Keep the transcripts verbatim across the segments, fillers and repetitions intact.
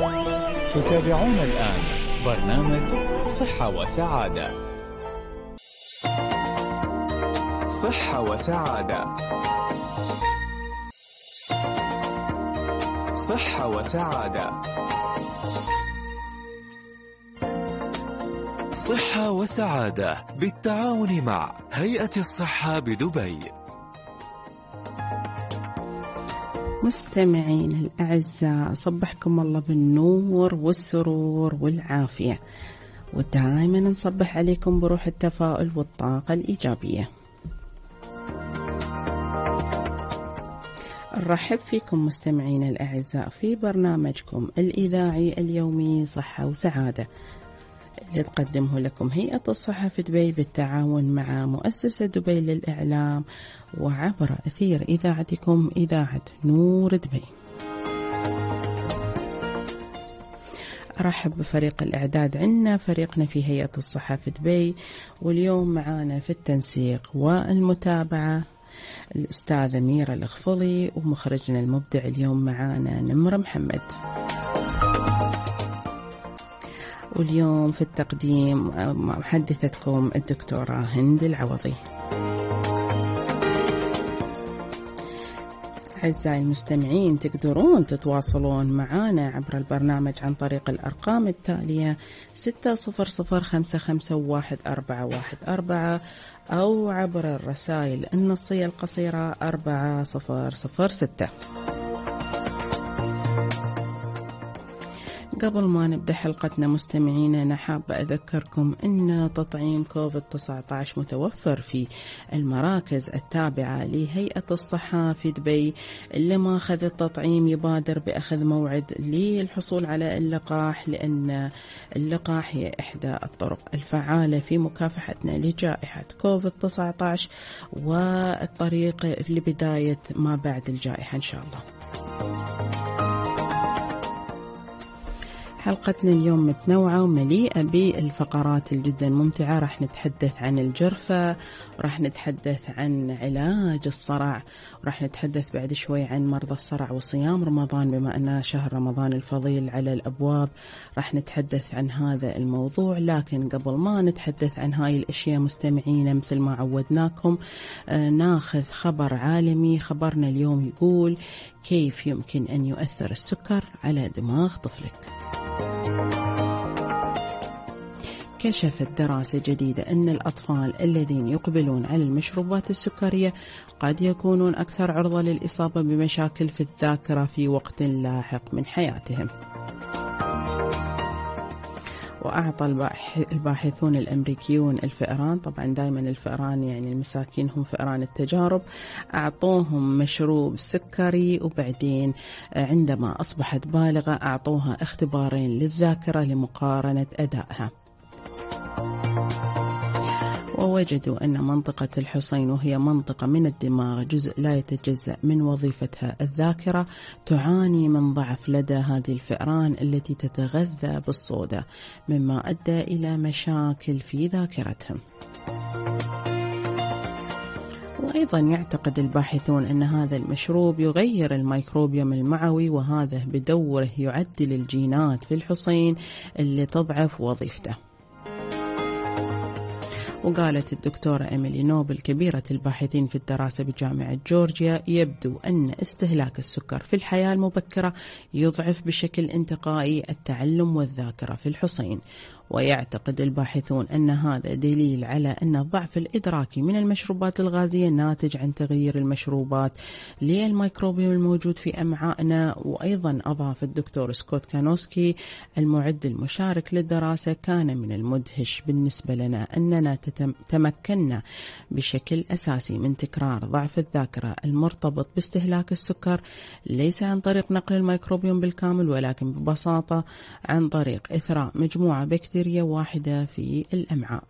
تتابعون الآن برنامج صحة وسعادة. صحة وسعادة. صحة وسعادة. صحة وسعادة بالتعاون مع هيئة الصحة بدبي. مستمعين الأعزاء، صبحكم الله بالنور والسرور والعافية، ودائما نصبح عليكم بروح التفاؤل والطاقة الإيجابية. نرحب فيكم مستمعين الأعزاء في برنامجكم الإذاعي اليومي صحة وسعادة، اللي تقدمه لكم هيئة الصحة في دبي بالتعاون مع مؤسسة دبي للإعلام وعبر أثير إذاعتكم إذاعة نور دبي. أرحب بفريق الإعداد عنا، فريقنا في هيئة الصحة في دبي، واليوم معانا في التنسيق والمتابعة الأستاذة ميرا الغفلي، ومخرجنا المبدع اليوم معانا نمرة محمد. واليوم في التقديم محدثتكم الدكتورة هند العوضي. أعزائي المستمعين، تقدرون تتواصلون معنا عبر البرنامج عن طريق الأرقام التالية: ستة صفر صفر خمسة خمسة واحد أربعة واحد أربعة، أو عبر الرسائل النصية القصيرة أربعة صفر صفر ستة. قبل ما نبدأ حلقتنا مستمعينا، أنا حابة أذكركم أن تطعيم كوفيد تسعة عشر متوفر في المراكز التابعة لهيئة الصحة في دبي. اللي ما أخذ التطعيم يبادر بأخذ موعد للحصول على اللقاح، لأن اللقاح هي إحدى الطرق الفعالة في مكافحتنا لجائحة كوفيد تسعة عشر، والطريق لبداية ما بعد الجائحة إن شاء الله. حلقتنا اليوم متنوعة ومليئة بالفقرات الجدا ممتعة. راح نتحدث عن الجرفة، وراح نتحدث عن علاج الصرع، وراح نتحدث بعد شوي عن مرضى الصرع وصيام رمضان بما أن شهر رمضان الفضيل على الأبواب. راح نتحدث عن هذا الموضوع، لكن قبل ما نتحدث عن هاي الأشياء مستمعين، مثل ما عودناكم آه ناخذ خبر عالمي. خبرنا اليوم يقول: كيف يمكن أن يؤثر السكر على دماغ طفلك؟ كشفت دراسة جديدة أن الأطفال الذين يقبلون على المشروبات السكرية قد يكونون أكثر عرضة للإصابة بمشاكل في الذاكرة في وقت لاحق من حياتهم. وأعطى الباحثون الأمريكيون الفئران، طبعا دائما الفئران يعني المساكين هم فئران التجارب، أعطوهم مشروب سكري، وبعدين عندما أصبحت بالغة أعطوها اختبارين للذاكرة لمقارنة أدائها. ووجدوا أن منطقة الحصين، وهي منطقة من الدماغ جزء لا يتجزأ من وظيفتها الذاكرة، تعاني من ضعف لدى هذه الفئران التي تتغذى بالصودا، مما أدى إلى مشاكل في ذاكرتهم. وأيضا يعتقد الباحثون أن هذا المشروب يغير الميكروبيوم المعوي، وهذا بدوره يعدل الجينات في الحصين اللي تضعف وظيفته. وقالت الدكتورة إيميلي نوبل كبيرة الباحثين في الدراسة بجامعة جورجيا: يبدو أن استهلاك السكر في الحياة المبكرة يضعف بشكل انتقائي التعلم والذاكرة في الحصين. ويعتقد الباحثون أن هذا دليل على أن الضعف الإدراكي من المشروبات الغازية ناتج عن تغيير المشروبات للميكروبيوم الموجود في أمعائنا. وأيضا أضاف الدكتور سكوت كانوسكي المعد المشارك للدراسة: كان من المدهش بالنسبة لنا أننا تمكنا بشكل أساسي من تكرار ضعف الذاكرة المرتبط باستهلاك السكر، ليس عن طريق نقل الميكروبيوم بالكامل، ولكن ببساطة عن طريق إثراء مجموعة بكتيرية واحدة في الأمعاء.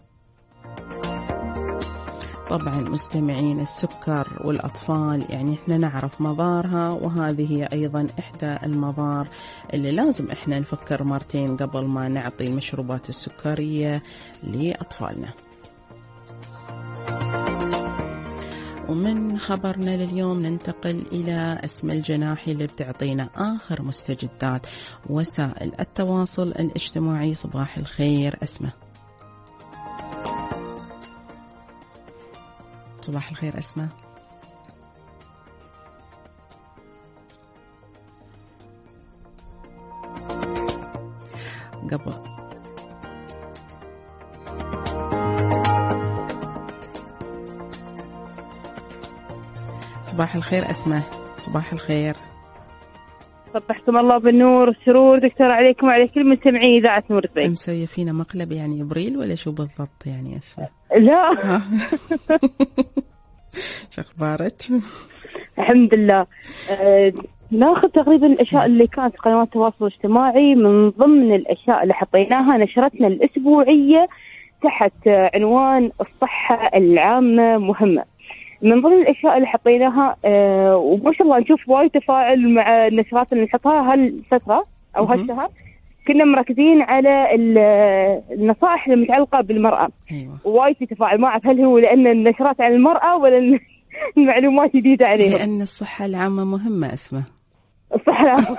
طبعا مستمعين، السكر والأطفال يعني احنا نعرف مضارها، وهذه هي أيضا إحدى المضار اللي لازم احنا نفكر مرتين قبل ما نعطي المشروبات السكرية لأطفالنا. ومن خبرنا لليوم ننتقل إلى أسماء الجناحي اللي بتعطينا آخر مستجدات وسائل التواصل الاجتماعي. صباح الخير أسماء. صباح الخير أسماء. قبل صباح الخير أسماء. صباح الخير. صبحكم الله بالنور والسرور دكتور عليكم وعلى كل مستمعي إذاعة نور الزين. مسوية فينا مقلب يعني إبريل ولا شو بالضبط يعني أسماء؟ لا. شو أخبارك؟ الحمد لله. أه ناخذ تقريبا الأشياء اللي كانت في قنوات التواصل الاجتماعي. من ضمن الأشياء اللي حطيناها نشرتنا الأسبوعية تحت عنوان الصحة العامة مهمة. من ضمن الأشياء اللي حطيناها أه وما شاء الله نشوف وايد تفاعل مع النشرات اللي نحطها هالفترة أو هالشهر. كنا مركزين على النصائح المتعلقة بالمرأة. أيوة. وايد في تفاعل. ما أعرف هل هو لأن النشرات عن المرأة ولا المعلومات جديدة عليهم. لأن الصحة العامة مهمة أسماء. الصحة العامة.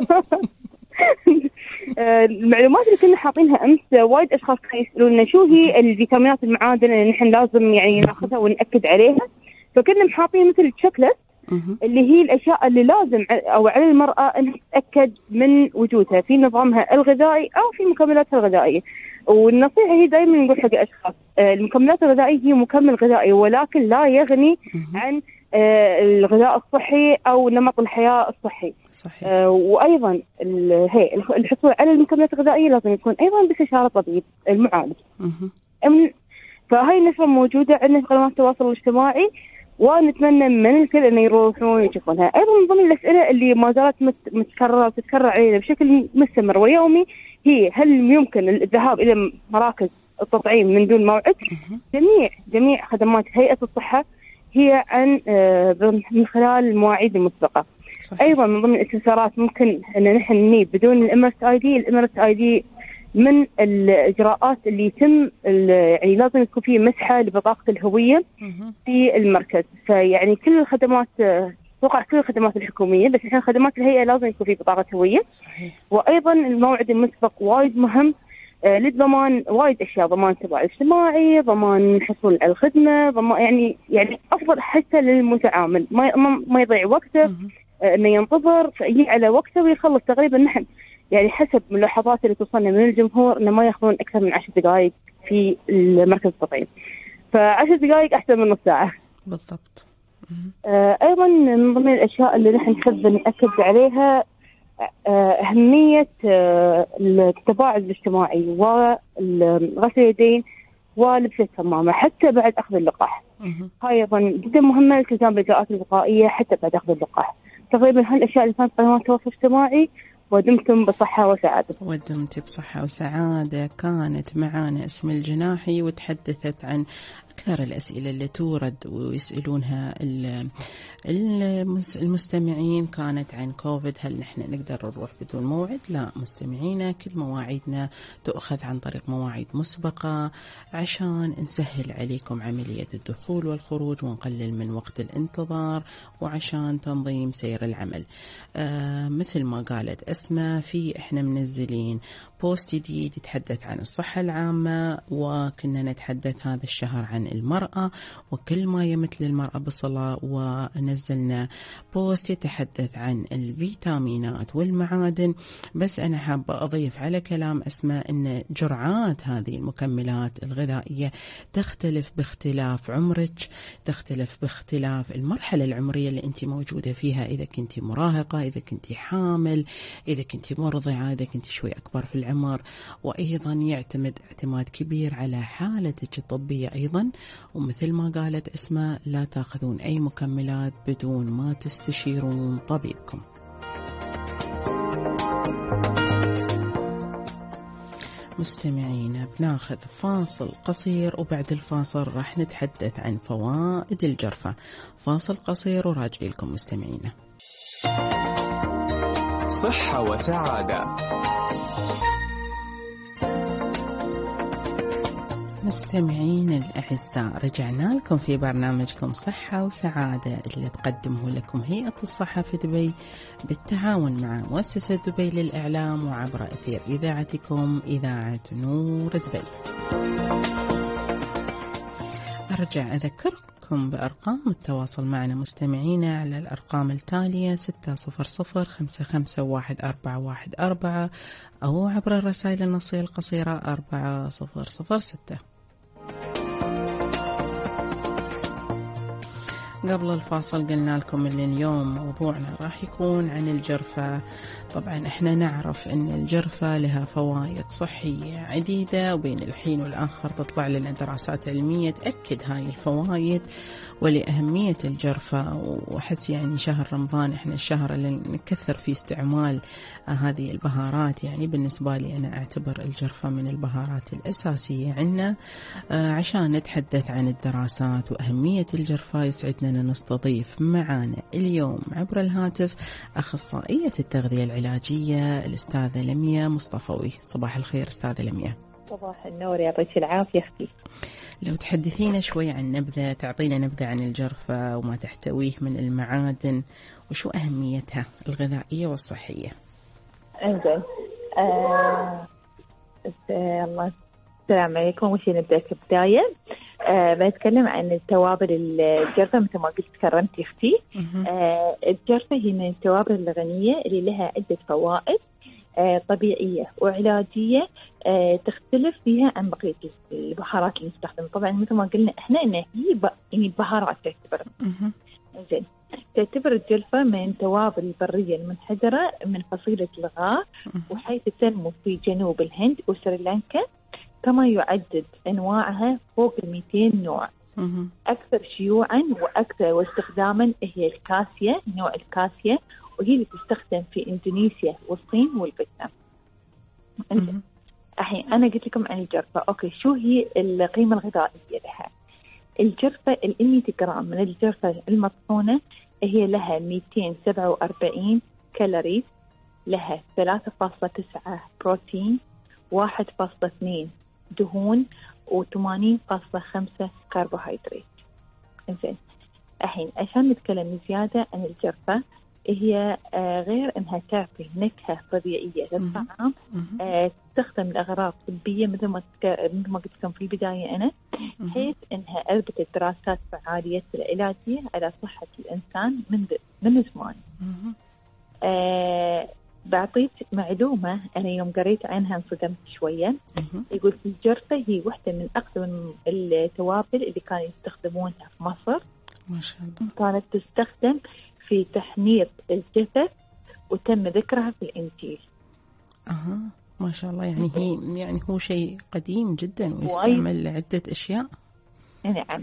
المعلومات اللي كنا حاطينها أمس وايد أشخاص كانوا يسألوننا شو هي الفيتامينات المعادن اللي نحن لازم يعني ناخذها ونأكد عليها. فكنا محاطين مثل تشيك ليست اللي هي الأشياء اللي لازم أو على المرأة أنها تتأكد من وجودها في نظامها الغذائي أو في مكملاتها الغذائية. والنصيحة هي دائما نقول حق الأشخاص المكملات الغذائية هي مكمل غذائي ولكن لا يغني عن الغذاء الصحي أو نمط الحياة الصحي. صحيح. وأيضا هي الحصول على المكملات الغذائية لازم يكون أيضا باستشارة طبيب المعالج. فهاي النشرة موجودة عندنا في قنوات التواصل الاجتماعي ونتمنى من الكل أن يروحون يشوفونها. أيضا من ضمن الأسئلة اللي ما زالت متكررة وتتكرر علينا بشكل مستمر ويومي هي هل يمكن الذهاب إلى مراكز التطعيم من دون موعد؟ جميع جميع خدمات هيئة الصحة هي عن من خلال المواعيد المسبقة. صحيح. أيضا من ضمن الاستفسارات ممكن أن نحن نجيب بدون الإم إس آي دي. الإم إس آي دي من الإجراءات اللي يتم يعني لازم يكون فيه مسحة لبطاقة الهوية في المركز. فيعني كل الخدمات توقع كل الخدمات الحكومية بس الحين خدمات الهيئة لازم يكون فيه بطاقة هوية. صحيح. وأيضا الموعد المسبق وايد مهم آه للضمان وايد أشياء. ضمان تبع اجتماعي، ضمان حصول على الخدمة، ضمان يعني يعني أفضل حتى للمتعامل ما ما يضيع وقته آه إنه ينتظر فيجي على وقته ويخلص. تقريبا نحن يعني حسب ملاحظات اللي توصلنا من الجمهور إنه ما ياخذون أكثر من عشر دقائق في المركز التطعيم. فعشر دقائق أحسن من نص ساعة. بالضبط. آه أيضا من ضمن الأشياء اللي نحن نحب نأكد عليها آه أهمية آه التباعد الاجتماعي وغسل اليدين ولبس الكمامة حتى بعد أخذ اللقاح. هاي أيضا جدا مهمة الالتزام بالإجراءات الوقائية حتى بعد أخذ اللقاح. تقريبا هالأشياء اللي كانت قنوات التواصل الاجتماعي. ودمتم بصحة وسعادة. ودمت بصحة وسعادة. كانت معانا أسماء الجناحي وتحدثت عن أكثر الأسئلة اللي تورد ويسألونها المستمعين كانت عن كوفيد. هل نحن نقدر نروح بدون موعد؟ لا مستمعينا، كل مواعيدنا تؤخذ عن طريق مواعيد مسبقة عشان نسهل عليكم عملية الدخول والخروج ونقلل من وقت الانتظار وعشان تنظيم سير العمل. آه مثل ما قالت أسماء في إحنا منزلين بوست جديد يتحدث عن الصحة العامة وكنا نتحدث هذا الشهر عن المرأة وكل ما يمت للمرأة بصلة. ونزلنا بوست يتحدث عن الفيتامينات والمعادن. بس أنا حابة أضيف على كلام أسماء أن جرعات هذه المكملات الغذائية تختلف باختلاف عمرك، تختلف باختلاف المرحلة العمرية اللي أنت موجودة فيها. إذا كنت مراهقة، إذا كنت حامل، إذا كنت مرضعة، إذا كنت شوي أكبر في العمر. وأيضا يعتمد اعتماد كبير على حالتك الطبية أيضا. ومثل ما قالت أسماء لا تأخذون أي مكملات بدون ما تستشيرون طبيبكم. مستمعينا بناخذ فاصل قصير وبعد الفاصل راح نتحدث عن فوائد الجرفة. فاصل قصير وراجع لكم مستمعينا. صحة وسعادة. مستمعين الأعزاء، رجعنا لكم في برنامجكم صحة وسعادة اللي تقدمه لكم هيئة الصحة في دبي بالتعاون مع مؤسسة دبي للإعلام وعبر أثير إذاعتكم إذاعة نور دبي. أرجع أذكركم بأرقام التواصل معنا مستمعينا على الأرقام التالية ستة صفر صفر خمسة خمسة واحد أربعة واحد أربعة أو عبر الرسائل النصية القصيرة أربعة صفر صفر ستة. قبل الفاصل قلنا لكم ان اليوم موضوعنا راح يكون عن الجرفة. طبعا احنا نعرف ان الجرفة لها فوائد صحية عديدة، وبين الحين والآخر تطلع لنا دراسات علمية تأكد هاي الفوائد ولأهمية الجرفة. وحس يعني شهر رمضان احنا الشهر اللي نكثر فيه استعمال هذه البهارات، يعني بالنسبة لي انا اعتبر الجرفة من البهارات الأساسية عنا. عشان نتحدث عن الدراسات وأهمية الجرفة يسعدنا نستضيف معانا اليوم عبر الهاتف أخصائية التغذية العلاجية الأستاذة لميا مصطفوي. صباح الخير أستاذة لميا. صباح النور، يعطيك العافية أختي. لو تحدثينا شوي عن نبذة، تعطينا نبذة عن الجرفة وما تحتويه من المعادن وشو أهميتها الغذائية والصحية. انزين آه... الله السلام عليكم. وش نبدأ كبداية؟ أه بنتكلم عن التوابل الجرفة مثل ما قلت كرمتي اختي. أه الجرفة هي من التوابل الغنية اللي لها عدة فوائد أه طبيعية وعلاجية أه تختلف فيها عن بقية البهارات اللي نستخدمها. طبعا مثل ما قلنا احنا ان هي ب... يعني بهارات تعتبر. زين تعتبر الجرفة من توابل البرية المنحدرة من فصيلة الغار، وحيث تنمو في جنوب الهند وسريلانكا. كما يعدد أنواعها فوق المئتين نوع. أكثر شيوعا وأكثر واستخداما هي الكاسيا، نوع الكاسيا، وهي اللي تستخدم في إندونيسيا والصين والفيتنام. الحين أنا قلت لكم عن الجرفة. أوكي، شو هي القيمة الغذائية لها؟ الجرفة المية جرام من الجرفة المطحونة هي لها مئتين وسبعة وأربعين كالوري، لها ثلاثة فاصلة تسعة بروتين، واحد فاصلة اثنين دهون، وثمانين فاصلة خمسة كربوهيدرات. إنزين الحين عشان نتكلم زيادة عن الجرفة، هي آه غير أنها تعطي نكهة طبيعية للطعام، آه تستخدم لأغراض طبية مثل ما مثل ما قلت لكم في البداية أنا، حيث أنها أثبتت دراسات فعاليتها العلاجية على صحة الإنسان من من زمان. آه بعطيك معلومة أنا يوم قريت عنها انصدمت شوية. يقول الجرفة هي واحدة من أقدم التوابل اللي كانوا يستخدمونها في مصر. ما شاء الله. كانت تستخدم في تحنيط الجثث وتم ذكرها في الإنجيل. أها ما شاء الله. يعني هي يعني هو شيء قديم جدا ويستعمل لعدة أشياء. نعم.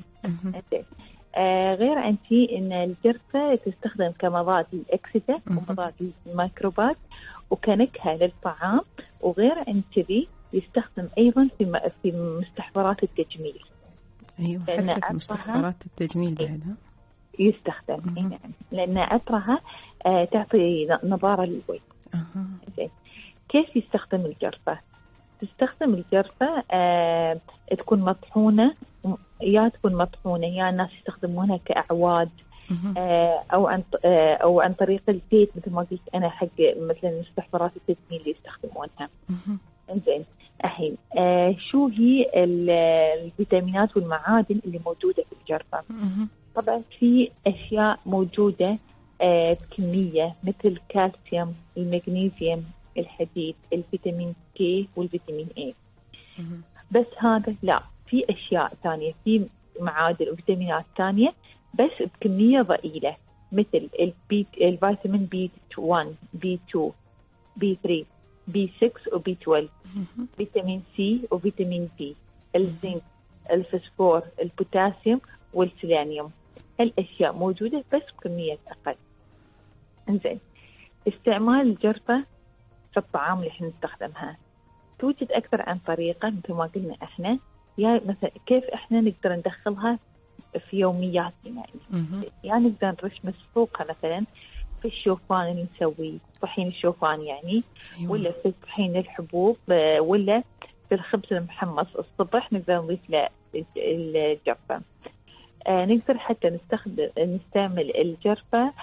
آه غير عن شيء إن الجرفة تستخدم كمضاد للأكسدة ومضاد للميكروبات وكنكهة للطعام. وغير عن كذي يستخدم أيضا في في مستحضرات التجميل. أيوة حتى في مستحضرات التجميل بعدها يستخدم. يعني لأن عطرها آه تعطي نضارة للوجه. أه. كيف يستخدم الجرفة؟ تستخدم الجرفة آه تكون مطحونة، يا تكون مطحونة يا الناس يستخدمونها كأعواد آه أو عن آه أو عن طريق الزيت مثل ما قلت أنا حق مثلا مستحضرات التجميل اللي يستخدمونها. إنزين الحين آه شو هي الفيتامينات والمعادن اللي موجودة في الجرفة؟ طبعا في أشياء موجودة آه بكمية مثل الكالسيوم، المغنيسيوم، الحديد، الفيتامين كي والفيتامين اي. بس هذا لا، في أشياء ثانية، في معادن وفيتامينات ثانية بس بكمية ضئيلة مثل البي الفيتامين بي واحد، بي اثنين، بي ثلاثة، بي ستة وبي اثنا عشر، فيتامين سي وفيتامين دي، الزنك، الفسفور، البوتاسيوم والسيلينيوم. هالأشياء موجودة بس بكمية أقل. إنزين استعمال الجرفة في الطعام اللي احنا نستخدمها توجد أكثر عن طريقة مثل ما قلنا احنا، يا مثلا كيف احنا نقدر ندخلها في يومياتنا. يعني يعني نقدر نرش مسحوقها مثلا في الشوفان اللي نسويه، طحين الشوفان يعني. أيوة. ولا في طحين الحبوب، ولا الخبز المحمص الصبح نقدر نضيف له الجرفة. آه نقدر حتى نستخدم نستعمل الجرفة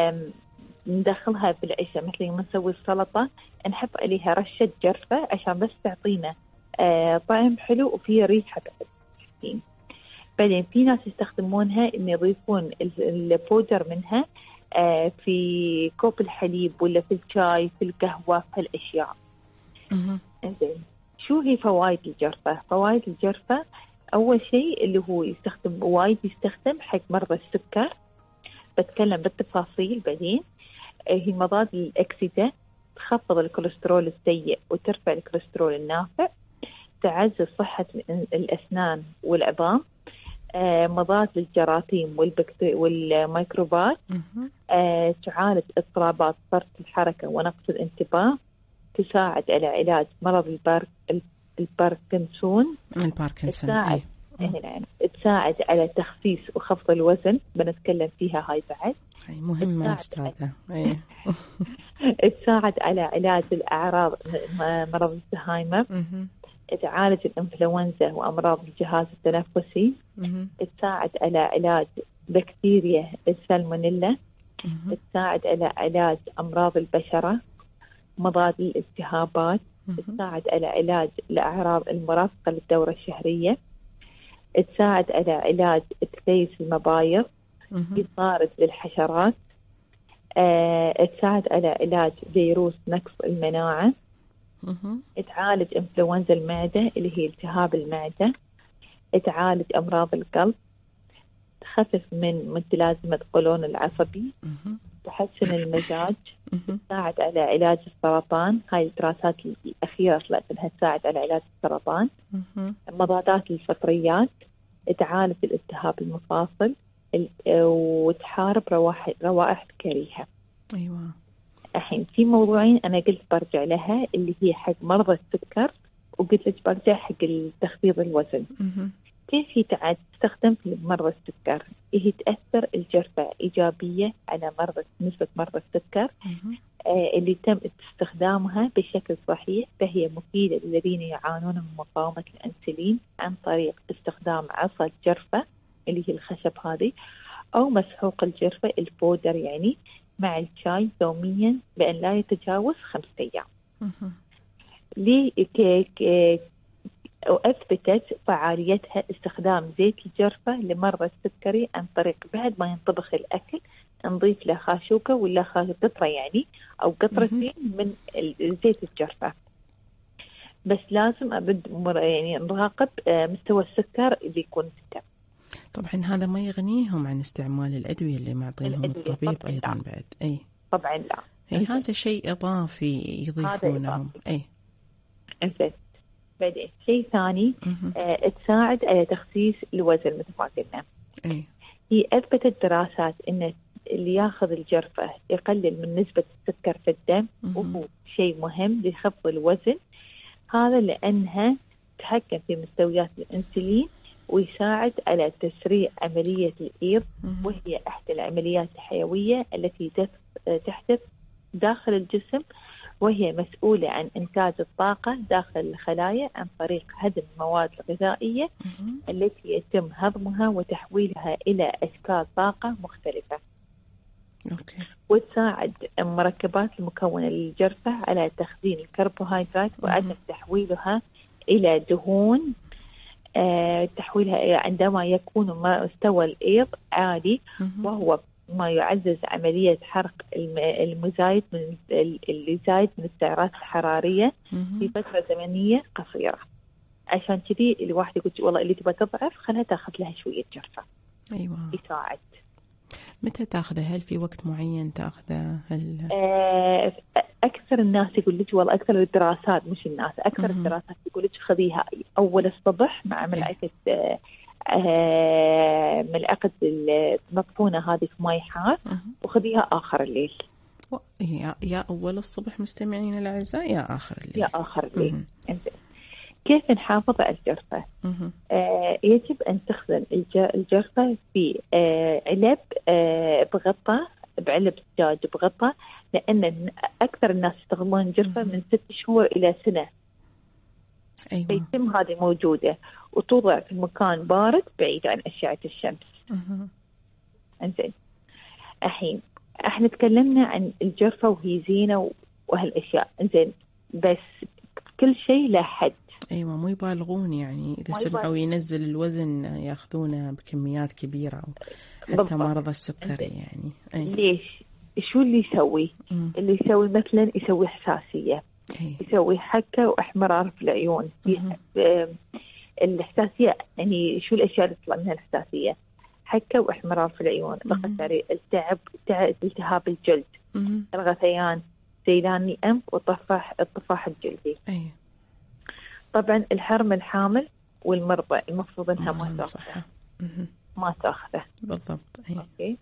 ندخلها في العشاء، مثل ما نسوي السلطة نحط عليها رشة جرفة عشان بس تعطينا آه طعم حلو وفيه ريحة بعد. بعدين في ناس يستخدمونها إن يضيفون البودر منها آه في كوب الحليب ولا في الشاي في القهوة في هالأشياء. إنزين شو هي فوائد الجرفة؟ فوائد الجرفة أول شيء اللي هو يستخدم وايد يستخدم حق مرضى السكر، بتكلم بالتفاصيل بعدين. هي مضاد للأكسدة، تخفض الكوليسترول السيء وترفع الكوليسترول النافع، تعزز صحة الأسنان والعظام، آه مضاد للجراثيم والبكتيريا والميكروبات، آه تعالج اضطرابات فرط الحركة ونقص الانتباه، تساعد على علاج مرض البارك الباركنسون الباركنسون تساعد يعني تساعد على تخسيس وخفض الوزن، بنتكلم فيها هاي بعد هاي مهمة أستاذة. أيه. تساعد على علاج الأعراض مرض الزهايمر، تعالج الإنفلونزا وأمراض الجهاز التنفسي، تساعد على علاج بكتيريا السالمونيلا، تساعد على علاج أمراض البشرة، مضاد للالتهابات، تساعد على علاج الأعراض المرافقة للدورة الشهرية، تساعد على علاج تكيس المبايض، يطارد للحشرات، أه، تساعد على علاج فيروس نقص المناعة، تعالج انفلونزا المعدة اللي هي التهاب المعدة، تعالج أمراض القلب، تخفف من متلازمة القولون العصبي، تحسن المزاج، تساعد على علاج السرطان. هاي الدراسات الأخيرة طلعت أنها تساعد على علاج السرطان. مضادات للفطريات، تعالج الالتهاب المفاصل، وتحارب روائح روائح كريهة. أيوة. الحين في موضوعين أنا قلت برجع لها اللي هي حق مرضى السكر، وقلت لك برجع حق تخفيض الوزن. كيف هي تعد تستخدم في مرضى السكر؟ هي تأثر الجرفة إيجابية على مرضى نسبة مرضى السكر آه اللي تم استخدامها بشكل صحيح، فهي مفيدة للذين يعانون من مقاومة الأنسولين عن طريق استخدام عصا الجرفة اللي هي الخشب هذه، أو مسحوق الجرفة البودر يعني مع الشاي يوميا بأن لا يتجاوز خمسة أيام. ليه كيك وأثبتت فعاليتها استخدام زيت الجرفة لمرضى السكري عن طريق بعد ما ينطبخ الأكل نضيف له خاشوكة ولا قطرة يعني أو قطرتين من زيت الجرفة، بس لازم أبد يعني نراقب مستوى السكر اللي يكون في الدم. طبعا هذا ما يغنيهم عن استعمال الأدوية اللي معطينهم الطبيب أيضا بعد. أي طبعا لا، أي هذا شيء إضافي يضيفونه. أي إنزين بعدين شيء ثاني آه، تساعد على تخسيس الوزن مثل ما قلنا. أي. هي أثبتت دراسات إن اللي ياخذ الجرفة يقلل من نسبة السكر في الدم، وهو شيء مهم لخفض الوزن. هذا لأنها تتحكم في مستويات الأنسولين ويساعد على تسريع عملية الإيض، وهي إحدى العمليات الحيوية التي تحدث داخل الجسم، وهي مسؤولة عن إنتاج الطاقة داخل الخلايا عن طريق هضم المواد الغذائية التي يتم هضمها وتحويلها إلى أشكال طاقة مختلفة. أوكي. وتساعد مركبات المكونة للجرفة على تخزين الكربوهيدرات وعدم تحويلها إلى دهون، آه تحويلها عندما يكون مستوى الإيض عالي، وهو ما يعزز عملية حرق المزايد من اللي زايد من السعرات الحرارية في فترة زمنية قصيرة. عشان كذي الواحد يقول والله اللي تبغى تضعف خلها تاخذ لها شوية جرفة. أيوة. يساعد. متى تاخذها؟ هل في وقت معين تاخذها؟ هل آه أكثر الناس يقول لك والله أكثر الدراسات مش الناس أكثر مم. الدراسات يقول لك خذيها أول الصبح مع ملعقة آه آه ملعقة المطحونة هذه في ماء حار، وخذيها آخر الليل. يا يا أول الصبح مستمعين الأعزاء، يا آخر الليل. يا آخر الليل. كيف نحافظ على الجرفة؟ آه يجب أن تخزن الجرفة في آه علب آه بغطاء بعلب زجاج بغطاء، لأن أكثر الناس يستخدمون الجرفة من ست شهور إلى سنة. أيوة. فيتم هذه موجودة وتوضع في مكان بارد بعيد عن أشعة الشمس. أه. إنزين الحين احنا تكلمنا عن الجرفة وهي زينة وهالأشياء. إنزين بس كل شيء له حد. أيوة مو يبالغون يعني إذا سمعوا ينزل الوزن ياخذونه بكميات كبيرة حتى بالضبط. مرضى السكري يعني أي. ليش؟ شو اللي يسوي؟ م. اللي يسوي مثلا يسوي حساسية، أي. يسوي حكة وأحمرار في العيون. الحساسية يعني شو الأشياء اللي تطلع منها الحساسية؟ حكة وأحمرار في العيون، ضغط التعب، التهاب الجلد، م. الغثيان، زيلان الأنف وطفح الطفاح الجلدي. أي. طبعا الحرم الحامل والمرضى المفروض انها ما تاخذه ما تاخذه بالضبط. أي. اوكي.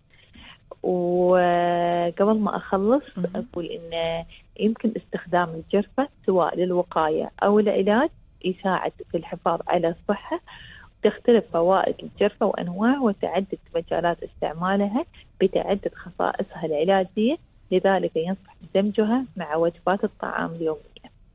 وقبل ما اخلص اقول ان يمكن استخدام الجرفة سواء للوقاية او العلاج يساعد في الحفاظ على الصحة. تختلف فوائد الجرفة وانواعها وتعدد مجالات استعمالها بتعدد خصائصها العلاجية، لذلك ينصح بدمجها مع وجبات الطعام اليومية.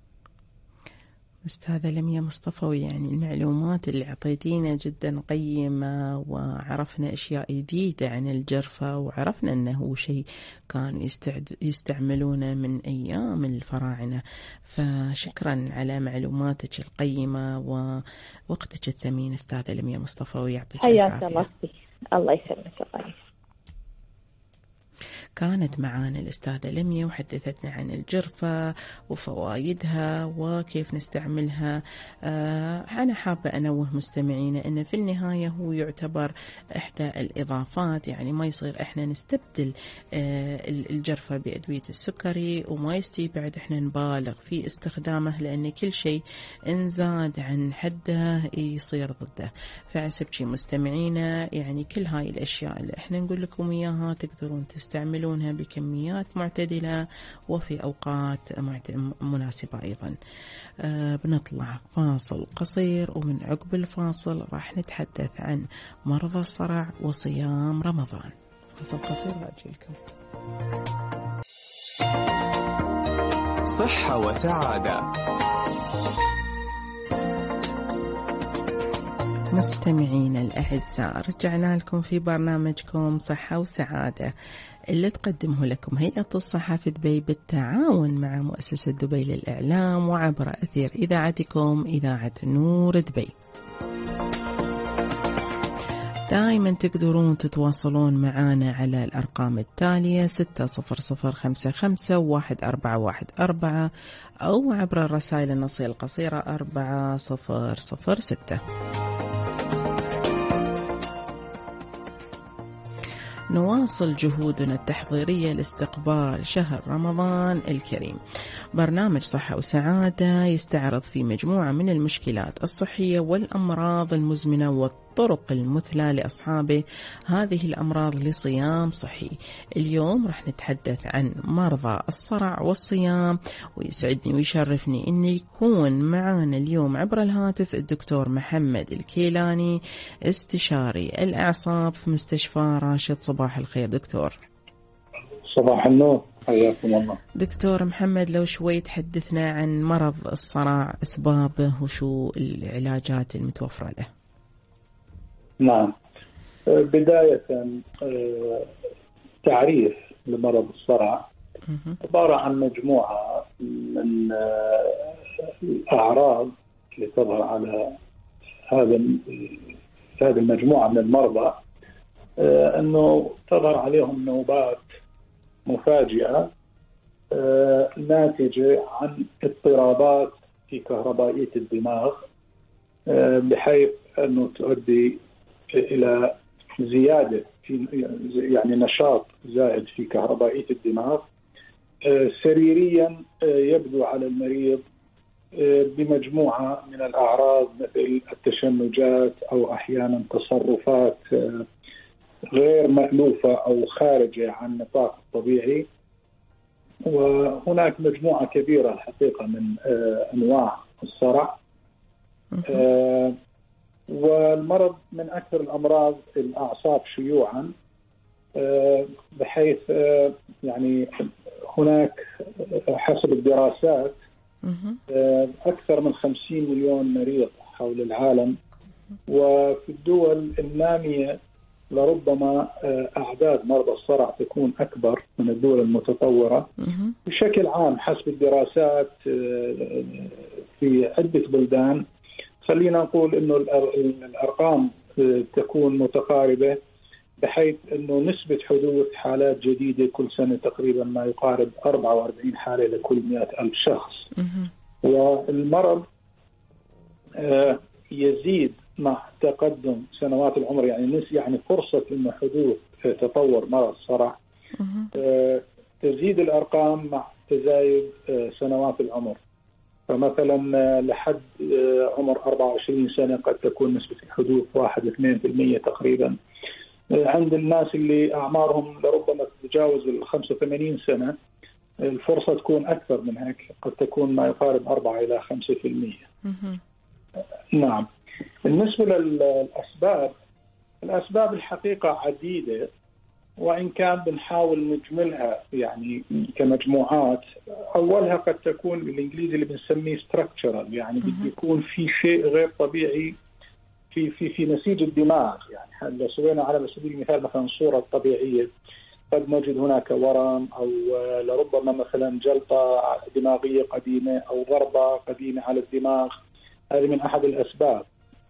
أستاذة لميا مصطفى، يعني المعلومات اللي عطيتينا جدا قيمة، وعرفنا أشياء جديدة عن الجرفة، وعرفنا أنه شيء كانوا يستعملونه من أيام الفراعنة. فشكرا على معلوماتك القيمة ووقتك الثمين أستاذة لميا مصطفى، ويعطيك العافية. الله الله يسلمك. الله كانت معانا الأستاذة لميا وحدثتنا عن الجرفة وفوائدها وكيف نستعملها. آه أنا حابة أنوه مستمعينا أن في النهاية هو يعتبر إحدى الإضافات، يعني ما يصير إحنا نستبدل آه الجرفة بأدوية السكري، وما يستي بعد إحنا نبالغ في استخدامه، لأن كل شيء إن زاد عن حده يصير ضده. فعسبتي مستمعينا، يعني كل هاي الأشياء اللي إحنا نقول لكم إياها تقدرون تستعملون بكميات معتدلة وفي أوقات مناسبة أيضا. أه بنطلع فاصل قصير، ومن عقب الفاصل راح نتحدث عن مرضى الصرع وصيام رمضان. فاصل قصير راجي لكم. صحة وسعادة. مستمعينا الأعزاء، رجعنا لكم في برنامجكم صحة وسعادة اللي تقدمه لكم هيئة الصحة في دبي بالتعاون مع مؤسسة دبي للإعلام وعبر أثير إذاعتكم إذاعة نور دبي. دائما تقدرون تتواصلون معنا على الأرقام التالية ستة صفر صفر خمسة خمسة واحد أربعة واحد أربعة أو عبر الرسائل النصية القصيرة أربعة صفر صفر ستة. نواصل جهودنا التحضيرية لاستقبال شهر رمضان الكريم. برنامج صحة وسعادة يستعرض في مجموعة من المشكلات الصحية والأمراض المزمنة والطرق المثلى لأصحاب هذه الأمراض لصيام صحي. اليوم رح نتحدث عن مرضى الصرع والصيام، ويسعدني ويشرفني أن يكون معنا اليوم عبر الهاتف الدكتور محمد الكيلاني، استشاري الأعصاب في مستشفى راشد. صباح الخير دكتور. صباح النور، حياكم الله. دكتور محمد، لو شوي تحدثنا عن مرض الصرع، أسبابه وشو العلاجات المتوفرة له. نعم، بداية تعريف لمرض الصرع عبارة عن مجموعة من الأعراض اللي تظهر على هذا هذه المجموعة من المرضى، أنه تظهر عليهم نوبات مفاجئة ناتجة عن اضطرابات في كهربائية الدماغ، بحيث أنه تؤدي إلى زيادة في يعني نشاط زائد في كهربائية الدماغ. سريريا يبدو على المريض بمجموعة من الأعراض مثل التشنجات أو أحيانا تصرفات غير مألوفة أو خارجة عن نطاق الطبيعي. وهناك مجموعة كبيرة الحقيقة من أنواع الصرع، والمرض من أكثر الأمراض الأعصاب شيوعا، بحيث يعني هناك حسب الدراسات أكثر من خمسين مليون مريض حول العالم، وفي الدول النامية لربما أعداد مرضى الصرع تكون أكبر من الدول المتطورة. بشكل عام حسب الدراسات في عدة بلدان خلينا نقول إنه الأرقام تكون متقاربة، بحيث إنه نسبة حدوث حالات جديدة كل سنة تقريبا ما يقارب أربعة وأربعين حالة لكل مئة ألف شخص. والمرض يزيد مع تقدم سنوات العمر، يعني نس يعني فرصة إنه حدوث تطور مرض الصرع تزيد الأرقام مع تزايد سنوات العمر. فمثلا لحد عمر أربعة وعشرين سنة قد تكون نسبة الحدوث واحد اثنين في المية تقريبا. عند الناس اللي أعمارهم لربما تتجاوز ال خمسة وثمانين سنة الفرصة تكون أكثر من هيك، قد تكون ما يقارب أربعة إلى خمسة في المية. نعم. بالنسبة للأسباب، الأسباب الحقيقة عديدة، وإن كان بنحاول نجملها يعني كمجموعات. أولها قد تكون بالإنجليزي اللي بنسميه structural، يعني بده يكون في شيء غير طبيعي في في في نسيج الدماغ. يعني لو سوينا على سبيل المثال مثلا الصورة الطبيعية قد نجد هناك ورم، أو لربما مثلا جلطة دماغية قديمة، أو ضربة قديمة على الدماغ. هذه من أحد الأسباب.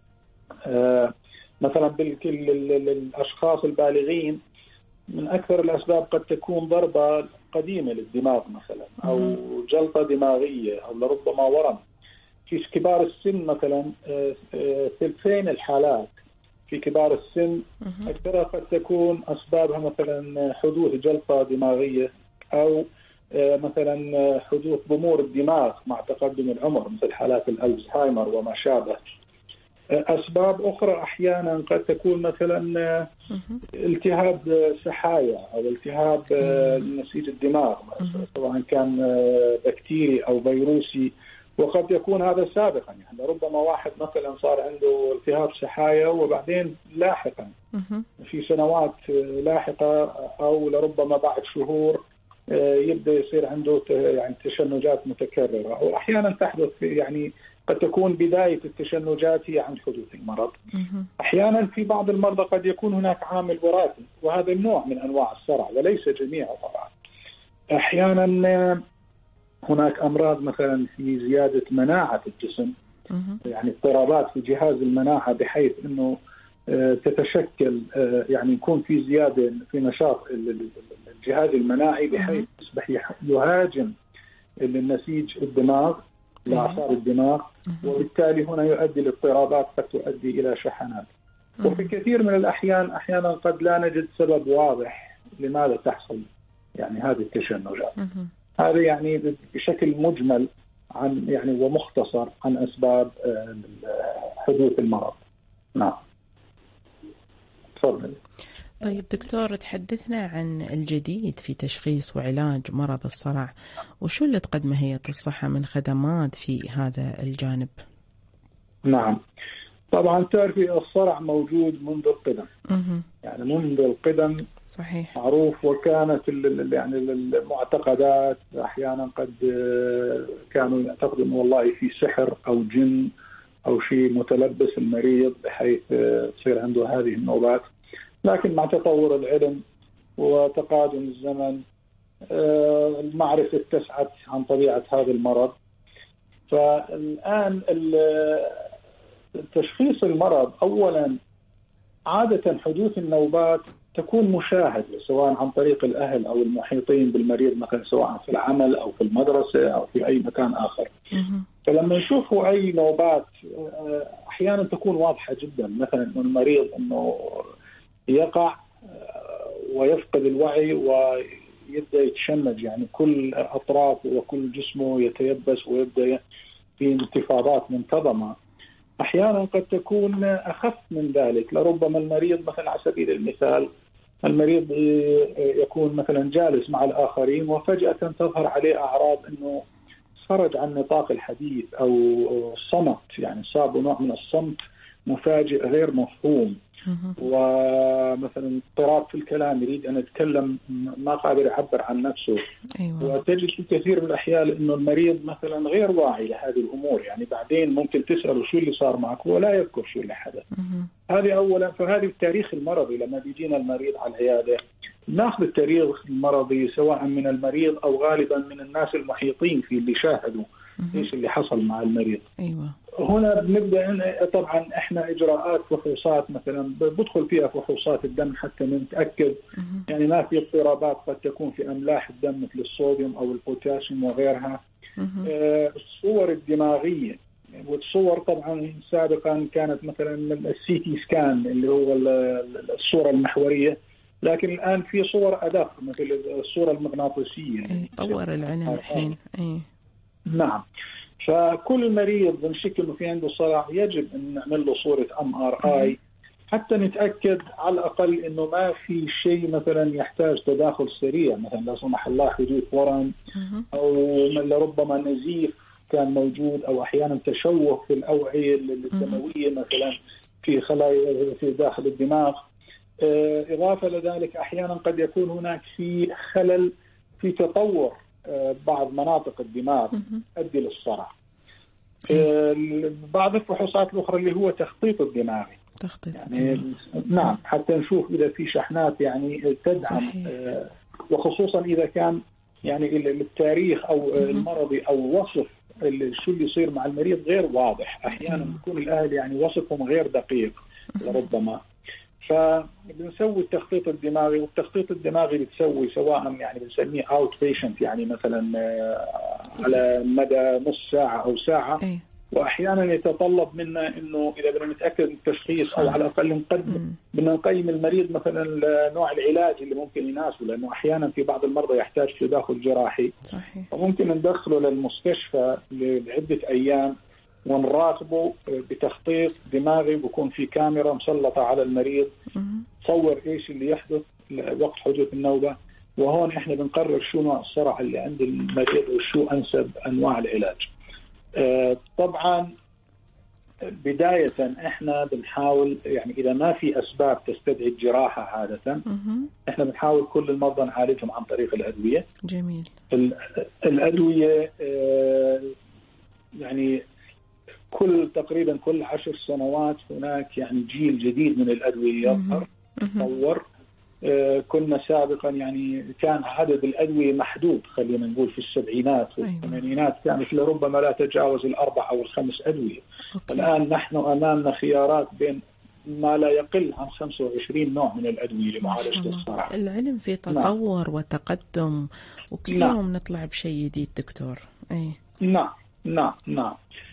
آه مثلا بالأشخاص البالغين من أكثر الأسباب قد تكون ضربة قديمة للدماغ مثلا، أو جلطة دماغية، أو لربما ورم. في كبار السن مثلا ثلثين الحالات في كبار السن أكثرها قد تكون أسبابها مثلا حدوث جلطة دماغية، أو مثلا حدوث ضمور الدماغ مع تقدم العمر مثل حالات الألزهايمر وما شابه. أسباب أخرى أحيانا قد تكون مثلا التهاب سحايا أو التهاب نسيج الدماغ، سواء كان بكتيري أو فيروسي، وقد يكون هذا سابقا. يعني ربما واحد مثلا صار عنده التهاب سحايا وبعدين لاحقا في سنوات لاحقة أو لربما بعد شهور يبدأ يصير عنده يعني تشنجات متكررة، وأحيانا تحدث يعني قد تكون بداية التشنجات هي عند حدوث المرض. أحيانا في بعض المرضى قد يكون هناك عامل وراثي، وهذا النوع من أنواع الصرع وليس جميعه طبعا. أحيانا هناك أمراض مثلا في زيادة مناعة الجسم، يعني اضطرابات في جهاز المناعة بحيث أنه تتشكل يعني يكون في زيادة في نشاط الجهاز المناعي بحيث يصبح يهاجم النسيج الدماغ لأعصاب الدماغ، وبالتالي هنا يؤدي لاضطرابات قد تؤدي إلى شحنات. وفي كثير من الأحيان أحيانا قد لا نجد سبب واضح لماذا تحصل يعني هذه التشنجات. هذا يعني بشكل مجمل عن يعني ومختصر عن أسباب حدوث المرض. نعم. تفضل. طيب دكتور، تحدثنا عن الجديد في تشخيص وعلاج مرض الصرع، وشو اللي تقدمه هيئة الصحة من خدمات في هذا الجانب؟ نعم، طبعا تعرفي الصرع موجود منذ القدم. مه. يعني منذ القدم صحيح معروف، وكانت يعني المعتقدات أحيانا قد كانوا يعتقدون والله في سحر أو جن أو شيء متلبس المريض بحيث تصير عنده هذه النوبات. لكن مع تطور العلم وتقادم الزمن المعرفة اتسعت عن طبيعة هذا المرض. فالآن تشخيص المرض أولا عادة حدوث النوبات تكون مشاهدة سواء عن طريق الأهل أو المحيطين بالمريض، مثلا سواء في العمل أو في المدرسة أو في أي مكان آخر. فلما يشوفوا أي نوبات أحيانا تكون واضحة جدا، مثلا المريض أنه يقع ويفقد الوعي ويبدأ يتشنج، يعني كل أطرافه وكل جسمه يتيبس ويبدأ في انتفاضات منتظمة. أحيانا قد تكون أخف من ذلك، لربما المريض مثلا على سبيل المثال المريض يكون مثلا جالس مع الآخرين وفجأة تظهر عليه أعراض أنه خرج عن نطاق الحديث أو صمت، يعني صاب نوع من الصمت مفاجئ غير مفهوم، ومثلا اضطراب في الكلام، يريد أن يتكلم ما قادر يعبر عن نفسه. أيوة. وتجد في كثير من الأحيان إنه المريض مثلا غير واعي لهذه الأمور، يعني بعدين ممكن تسأله شو اللي صار معك ولا يذكر شو اللي حدث. هذه أولا. فهذه التاريخ المرضي لما بيجينا المريض على العيادة ناخذ التاريخ المرضي سواء من المريض أو غالبا من الناس المحيطين فيه اللي شاهدوا ايش اللي حصل مع المريض. أيوة. هنا بنبدا طبعا احنا اجراءات فحوصات مثلا بدخل فيها فحوصات الدم حتى نتاكد يعني ما في اضطرابات قد تكون في املاح الدم مثل الصوديوم او البوتاسيوم وغيرها. آه الصور الدماغيه والصور طبعا سابقا كانت مثلا السي تي سكان اللي هو الصوره المحوريه، لكن الان في صور ادق مثل الصوره المغناطيسيه. أي طور العلم الحين. اي نعم. فكل مريض بنشك انه في عنده صرع يجب ان نعمل له صوره ام ار اي حتى نتاكد على الاقل انه ما في شيء مثلا يحتاج تداخل سريع، مثلا لا سمح الله حدوث ورم او لربما نزيف كان موجود، او احيانا تشوه في الاوعيه الدمويه مثلا في خلايا في داخل الدماغ. اضافه لذلك احيانا قد يكون هناك في خلل في تطور بعض مناطق الدماغ تؤدي للصرع. بعض الفحوصات الأخرى اللي هو تخطيط الدماغي، تخطيط يعني الدماغ. نعم، حتى نشوف إذا في شحنات يعني تدعم. صحيح. وخصوصا إذا كان يعني التاريخ أو المرضي أو وصف شو اللي يصير مع المريض غير واضح، أحيانا يكون الأهل يعني وصفهم غير دقيق لربما. فبنسوي التخطيط الدماغي، والتخطيط الدماغي بتسوي سواء يعني بنسميه اوت بيشنت يعني مثلا على مدى نص ساعه او ساعه. أي. واحيانا يتطلب منا انه اذا بدنا نتاكد من التشخيص او على الاقل نقدم بدنا نقيم المريض مثلا نوع العلاج اللي ممكن يناسبه، لانه احيانا في بعض المرضى يحتاج تداخل جراحي. صحيح. وممكن ندخله للمستشفى لعده ايام ونراقبه بتخطيط دماغي، بكون في كاميرا مسلطة على المريض تصور إيش اللي يحدث وقت حدوث النوبة، وهون إحنا بنقرر شو نوع الصرع اللي عند المريض وشو أنسب أنواع العلاج. آه طبعا بداية إحنا بنحاول يعني إذا ما في أسباب تستدعي الجراحة عادة إحنا بنحاول كل المرضى نعالجهم عن طريق الأدوية. جميل. الأدوية آه يعني كل تقريبا كل عشر سنوات هناك يعني جيل جديد من الأدوية يظهر تطور. آه كنا سابقا يعني كان عدد الأدوية محدود، خلينا نقول في السبعينات والثمانينات كانت لربما لا تجاوز الأربع أو الخمس أدوية. أوكي. الآن نحن أمامنا خيارات بين ما لا يقل عن خمسة وعشرين نوع من الأدوية لمعالجة الصرع. العلم في تطور. نعم. وتقدم، وكل نعم. يوم نطلع بشيء جديد دكتور. أي. نعم نعم نعم.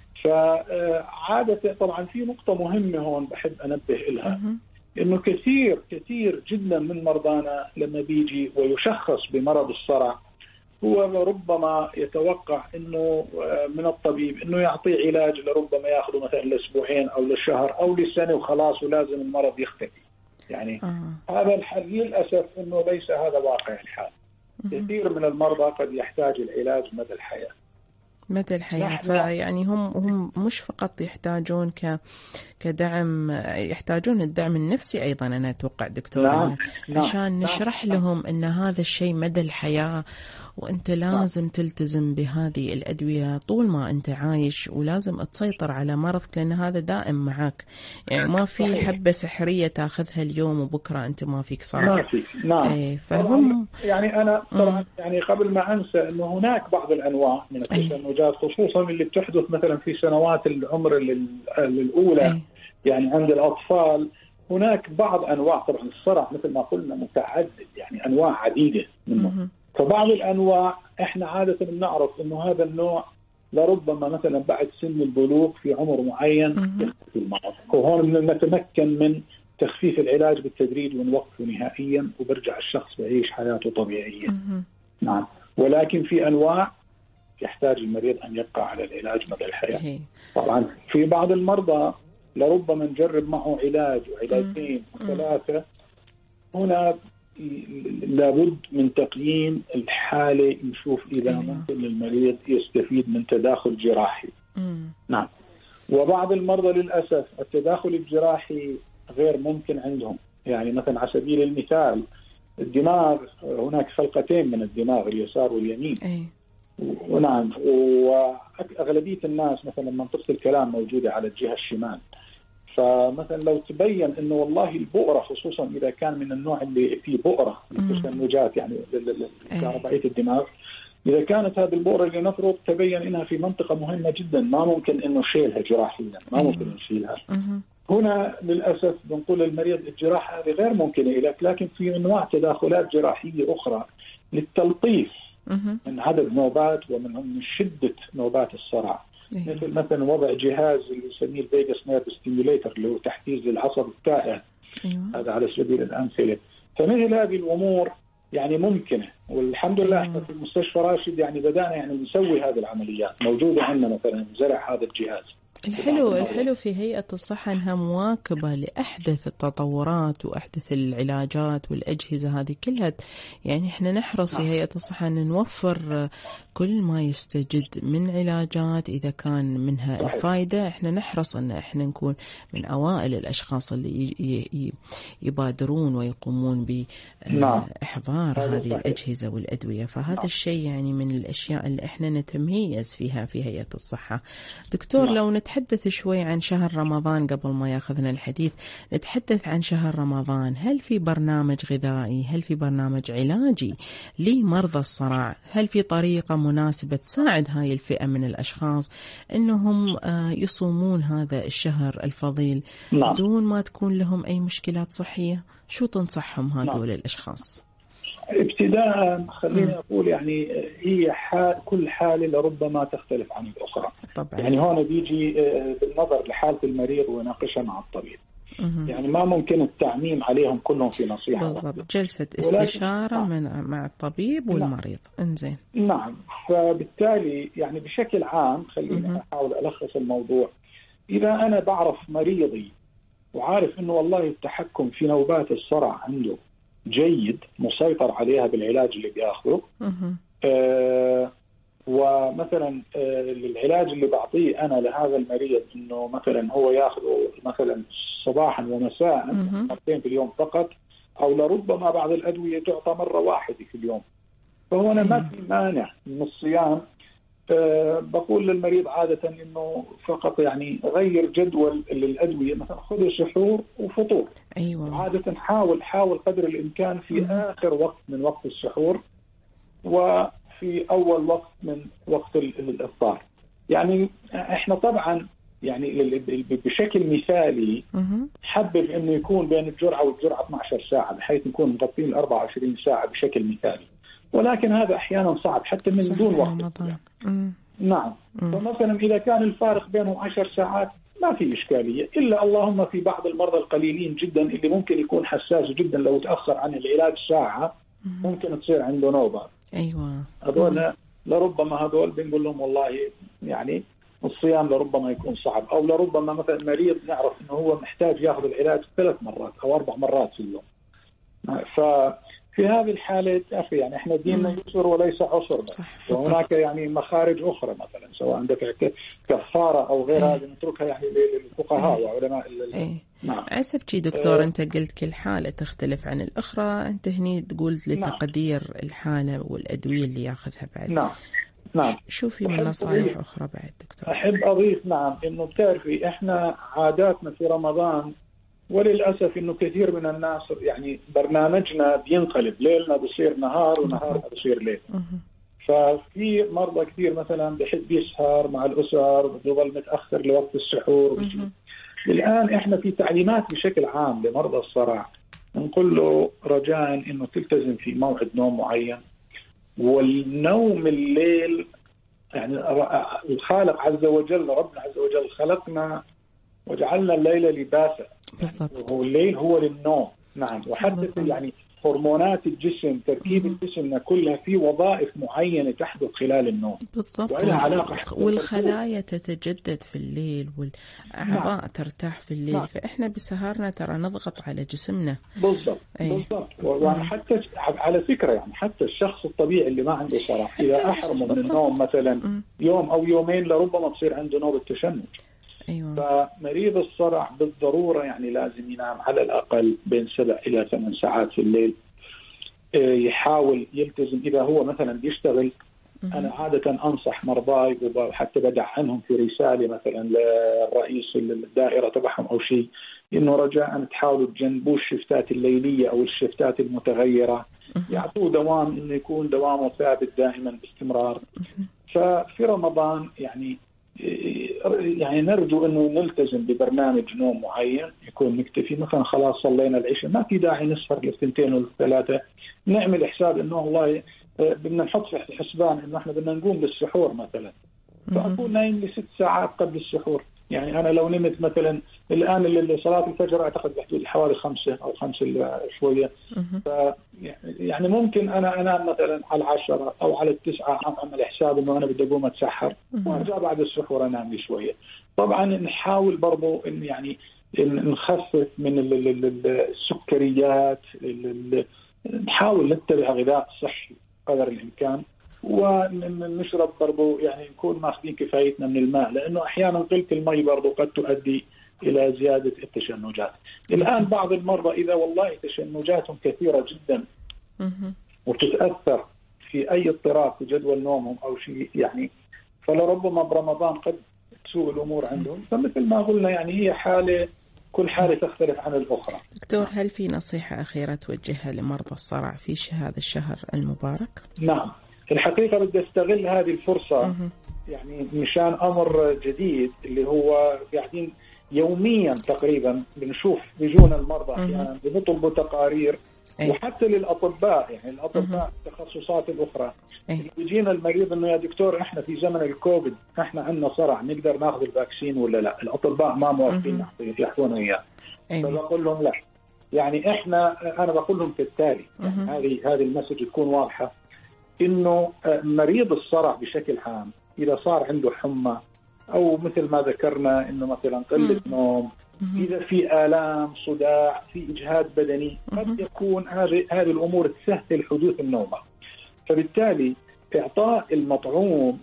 فعادة طبعا في نقطة مهمة هون بحب أنبه إلها، إنه كثير كثير جدا من مرضانا لما بيجي ويشخص بمرض الصرع هو ربما يتوقع إنه من الطبيب إنه يعطيه علاج لربما يأخذه مثلا لأسبوعين أو لشهر أو لسنة وخلاص ولازم المرض يختفي. يعني آه. هذا الحل للأسف إنه ليس هذا واقع الحال. كثير من المرضى قد يحتاج العلاج مدى الحياة. مدى الحياة. فيعني هم هم مش فقط يحتاجون ك كدعم، يحتاجون الدعم النفسي أيضا. أنا أتوقع دكتور نعم. عشان نعم. نشرح لهم أن هذا الشيء مدى الحياة، وأنت لازم نعم. تلتزم بهذه الأدوية طول ما أنت عايش، ولازم تسيطر على مرضك لأن هذا دائم معك. يعني ما في حبة سحرية تأخذها اليوم وبكرة أنت ما فيك صرع. ما في. نعم. ايه فهم يعني أنا طبعا يعني قبل ما أنسى إنه هناك بعض الأنواع من التشنجات خصوصا اللي بتحدث مثلا في سنوات العمر الأولى. أي. يعني عند الأطفال هناك بعض أنواع، طبعا الصرع مثل ما قلنا متعدد يعني أنواع عديدة منه. فبعض الأنواع إحنا عادة بنعرف إنه هذا النوع لربما مثلا بعد سن البلوغ في عمر معين يختفي المرض، وهون نتمكن من تخفيف العلاج بالتدريج ونوقفه نهائيا وبرجع الشخص بعيش حياته طبيعية. نعم. ولكن في أنواع يحتاج المريض أن يبقى على العلاج مدى الحياة. طبعا في بعض المرضى لربما نجرب معه علاج وعلاجين وثلاثة. هنا لابد من تقييم الحالة نشوف إذا أيوة. ممكن المريض يستفيد من تداخل جراحي. مم. نعم. وبعض المرضى للأسف التداخل الجراحي غير ممكن عندهم. يعني مثلا على سبيل المثال الدماغ، هناك فلقتين من الدماغ، اليسار واليمين. أي. ونعم، وأغلبية الناس مثلا منطقة الكلام موجودة على الجهة الشمال. فمثلا لو تبين انه والله البؤرة، خصوصا اذا كان من النوع اللي فيه بؤرة التشنجات يعني كهربائية الدماغ، اذا كانت هذه البؤرة اللي نفرض تبين انها في منطقة مهمة جدا ما ممكن انه نشيلها جراحيا، ما ممكن نشيلها. هنا للأسف بنقول للمريض الجراحة هذه غير ممكنة لك، لكن في أنواع تداخلات جراحية أخرى للتلطيف من عدد نوبات ومن من شدة نوبات الصرع. مثل مثلا وضع جهاز اللي يسميه الفيجاس نيرف ستيميوليتر اللي هو تحفيز للعصب التائه. أيوة. هذا على سبيل الأمثلة. فمثل هذه الأمور يعني ممكنة، والحمد لله احنا في مستشفى راشد يعني بدأنا يعني نسوي هذه العمليات، موجودة عندنا مثلا زرع هذا الجهاز. الحلو الحلو في هيئة الصحة أنها مواكبة لأحدث التطورات وأحدث العلاجات والأجهزة هذه كلها. يعني إحنا نحرص في هيئة الصحة أن نوفر كل ما يستجد من علاجات، إذا كان منها الفائدة إحنا نحرص أن إحنا نكون من أوائل الأشخاص اللي يبادرون ويقومون بإحضار هذه الأجهزة والأدوية. فهذا الشيء يعني من الأشياء اللي إحنا نتميز فيها في هيئة الصحة. دكتور، لو نتحدث شوي عن شهر رمضان قبل ما ياخذنا الحديث، نتحدث عن شهر رمضان، هل في برنامج غذائي، هل في برنامج علاجي لمرضى الصرع؟ هل في طريقة مناسبة تساعد هاي الفئة من الأشخاص أنهم يصومون هذا الشهر الفضيل نعم. دون ما تكون لهم أي مشكلات صحية؟ شو تنصحهم هذول نعم. الأشخاص؟ ابتداء خليني أقول يعني هي حال كل حالة لربما تختلف عن الأخرى طبعا. يعني هون بيجي بالنظر لحالة المريض وناقشها مع الطبيب. مه. يعني ما ممكن التعميم عليهم كلهم في نصيحة بالضبط. جلسة استشارة ولكن... من مع الطبيب والمريض. نعم. انزين. نعم. فبالتالي يعني بشكل عام خليني مه. أحاول ألخص الموضوع. إذا أنا بعرف مريضي وعارف إنه والله التحكم في نوبات الصرع عنده جيد، مسيطر عليها بالعلاج اللي بياخذه، آه ومثلا آه العلاج اللي بعطيه أنا لهذا المريض إنه مثلا هو ياخذه مثلا صباحا ومساء مرتين في اليوم فقط، أو لربما بعض الأدوية تعطى مرة واحدة في اليوم. فهو أنا ما في مانع من الصيام. أه بقول للمريض عادة إنه فقط يعني غير جدول للأدوية، مثلا خذ سحور وفطور. أيوة. عادة حاول حاول قدر الإمكان في م- آخر وقت من وقت السحور وفي أول وقت من وقت الإفطار. يعني إحنا طبعا يعني بشكل مثالي م- حبب إنه يكون بين الجرعة والجرعة اثنتي عشرة ساعة بحيث نكون مغطين أربعة وعشرين ساعة بشكل مثالي، ولكن هذا أحيانا صعب حتى من دون وقت. نعم. مم. فمثلا إذا كان الفارق بينهم عشر ساعات ما في إشكالية، إلا اللهم في بعض المرضى القليلين جدا اللي ممكن يكون حساس جدا لو تأخر عن العلاج ساعة مم. ممكن تصير عنده نوبة. أيوة. هذول لربما هذول بنقول لهم والله يعني الصيام لربما يكون صعب، أو لربما مثلا مريض نعرف إنه هو محتاج يأخذ العلاج ثلاث مرات أو أربع مرات في اليوم. ف في هذه الحالة أخي يعني إحنا ديننا يسر وليس عسر، وهناك يعني مخارج أخرى مثلا سواء عندك كفارة أو غير هذه نتركها يعني للفقهاء وعلماء. إيه. نعم. عسب شي دكتور، أه أنت قلت كل حالة تختلف عن الأخرى، أنت هني قلت لتقدير نعم. الحالة والأدوية اللي ياخذها بعد. نعم نعم. شو في من نصائح أخرى بعد دكتور؟ أحب أضيف نعم إنه بتعرفي إحنا عاداتنا في رمضان وللأسف إنه كثير من الناس يعني برنامجنا بينقلب، ليلنا بصير نهار ونهارنا بصير ليل. ففي مرضى كثير مثلا بحب يسهر مع الأسر ويظل متأخر لوقت السحور. الآن إحنا في تعليمات بشكل عام لمرضى الصرع نقول له رجاء إنه تلتزم في موعد نوم معين، والنوم الليل يعني الخالق عز وجل ربنا عز وجل خلقنا وجعلنا الليل لباسا، وهو الليل هو للنوم. نعم. وحتى يعني هرمونات الجسم تركيب الجسم كلها في وظائف معينة تحدث خلال النوم بالضبط، وإلها علاقة، والخلايا تتجدد في الليل والأعضاء نعم. ترتاح في الليل نعم. فإحنا بسهرنا ترى نضغط على جسمنا. بالضبط أيه. بالضبط. وحتى على فكرة يعني حتى الشخص الطبيعي اللي ما عنده صرع إذا أحرمه من النوم مثلا مم. يوم أو يومين لربما تصير عنده نوبة تشنج. أيوة. فمريض الصرع بالضرورة يعني لازم ينام على الأقل بين سبع إلى ثمان ساعات في الليل. يحاول يلتزم إذا هو مثلا بيشتغل. أنا عادة أنصح مرضاي وحتى بدعمهم في رسالة مثلا لرئيس الدائرة تبعهم أو شيء، إنه رجاء تحاولوا تجنبوا الشفتات الليلية أو الشفتات المتغيرة، يعطوه دوام إنه يكون دوامه ثابت دائما باستمرار. ففي رمضان يعني يعني نرجو إنه نلتزم ببرنامج نوم معين يكون نكتفي، مثلا خلاص صلينا العشاء ما في داعي نسهر للثنتين والثلاثة، نعمل حساب إنه والله بدنا نحط في الحسبان إنه إحنا بدنا نقوم بالسحور مثلا، فأكون نايم لست ساعات قبل السحور. يعني أنا لو نمت مثلا الآن اللي صلاة الفجر أعتقد بحدود حوالي خمسة أو خمسة شوية، ف يعني ممكن أنا أنام مثلا على العشرة أو على التسعة، أعمل حساب إنه أنا بدي أقوم أتسحر وأرجع بعد السحور أنام لي شوية. طبعا نحاول برضو إن يعني نخفف من السكريات، نحاول نتبع غذاء صحي قدر الإمكان، ونشرب برضو يعني نكون ماخذين كفايتنا من الماء، لأنه أحيانا قلة الماء برضو قد تؤدي إلى زيادة التشنجات. الآن بعض المرضى إذا والله تشنجاتهم كثيرة جدا وتتأثر في أي اضطراب في جدول نومهم أو شيء يعني، فلربما برمضان قد تسوء الأمور عندهم. فمثل ما قلنا يعني هي حالة، كل حالة تختلف عن الأخرى. دكتور، هل في نصيحة أخيرة توجهها لمرضى الصرع في هذا الشهر المبارك؟ نعم، الحقيقة بدي استغل هذه الفرصة مه. يعني مشان أمر جديد اللي هو قاعدين يوميا تقريبا بنشوف بيجونا المرضى أحيانا بنطلبوا تقارير أي. وحتى للأطباء يعني الأطباء التخصصات الأخرى بيجينا المريض إنه يا دكتور إحنا في زمن الكوفيد إحنا عندنا صرع نقدر ناخذ الفاكسين ولا لا؟ الأطباء ما موافقين يحطونا إياه. فبقول لهم لا، يعني إحنا أنا بقول لهم كالتالي يعني هذه هذه المسج تكون واضحة، إنه مريض الصرع بشكل عام إذا صار عنده حمى أو مثل ما ذكرنا إنه مثلا قلة نوم، إذا في آلام، صداع، في إجهاد بدني، قد يكون هذه هذه الأمور تسهل حدوث النوبة. فبالتالي إعطاء المطعوم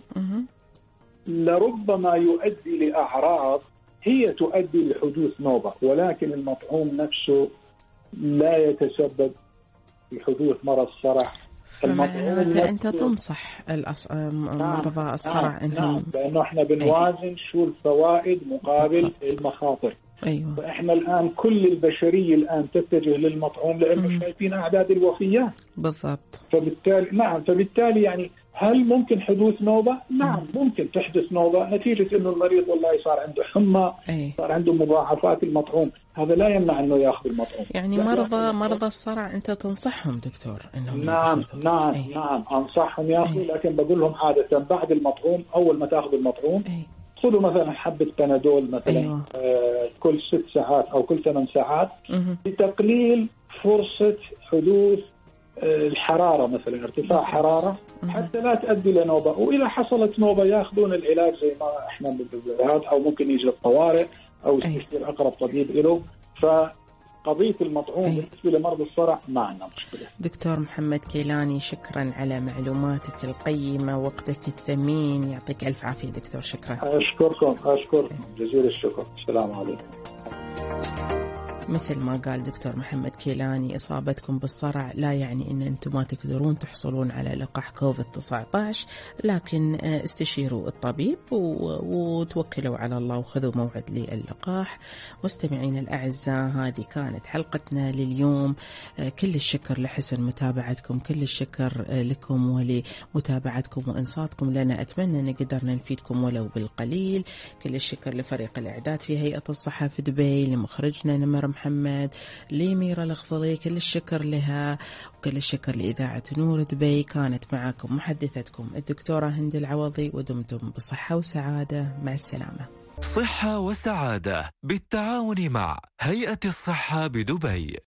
لربما يؤدي لأعراض هي تؤدي لحدوث نوبة، ولكن المطعوم نفسه لا يتسبب في حدوث مرض الصرع. فمعناته أنت تنصح الأص... مرضى الصرع نعم. إنهم نعم. لأنه إحنا بنوازن أيه. شو الفوائد مقابل بالضبط. المخاطر. أيوة. فإحنا الآن كل البشرية الآن تتجه للمطعوم لأنه شايفين أعداد الوفيات. بالضبط. فبالتالي نعم فبالتالي يعني هل ممكن حدوث نوبة؟ نعم مم. ممكن تحدث نوبة نتيجة إنه المريض والله صار عنده حمى، أيه. صار عنده مضاعفات المطعوم، هذا لا يمنع إنه يأخذ المطعوم. يعني مرضى مرضى الصرع أنت تنصحهم دكتور إنهم نعم يأخذوا. نعم أيه. نعم أنصحهم يأخذوا، أيه. لكن بقول لهم عادة بعد المطعوم أول ما تأخذ المطعوم أيه. خذوا مثلا حبة بنادول مثلا أيوة. آه كل ست ساعات أو كل ثمان ساعات مه. لتقليل فرصة حدوث الحرارة مثلا ارتفاع حرارة حتى لا تؤدي لنوبة، وإذا حصلت نوبة يأخذون العلاج زي ما احنا بالبلاد أو ممكن يجي الطوارئ أو يستشير أقرب طبيب له. فقضية المطعوم أي. بالنسبة لمرضى الصرع ما عندنا مشكلة. دكتور محمد كيلاني، شكرا على معلوماتك القيمة، وقتك الثمين، يعطيك ألف عافية دكتور. شكرا. أشكركم أشكركم جزيل الشكر. السلام عليكم. مثل ما قال دكتور محمد كيلاني، إصابتكم بالصرع لا يعني أن أنتم ما تقدرون تحصلون على لقاح كوفيد تسعة عشر، لكن استشيروا الطبيب وتوكلوا على الله وخذوا موعد للقاح. مستمعين الأعزاء، هذه كانت حلقتنا لليوم. كل الشكر لحسن متابعتكم، كل الشكر لكم ولمتابعتكم وإنصاتكم لنا. أتمنى أن قدرنا نفيدكم ولو بالقليل. كل الشكر لفريق الإعداد في هيئة الصحة في دبي، لمخرجنا نمر محمد، لميرا الغفضي، كل الشكر لها، وكل الشكر لإذاعة نور دبي. كانت معكم محدثتكم الدكتورة هند العوضي، ودمتم بصحة وسعادة. مع السلامة. صحة وسعادة بالتعاون مع هيئة الصحة بدبي.